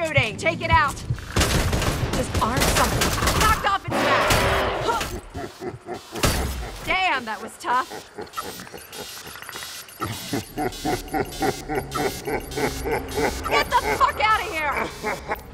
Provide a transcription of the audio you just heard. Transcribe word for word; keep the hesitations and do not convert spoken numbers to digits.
shooting. Take it out. Just arm something. Knocked off its back. Damn, that was tough. Get the fuck out of here!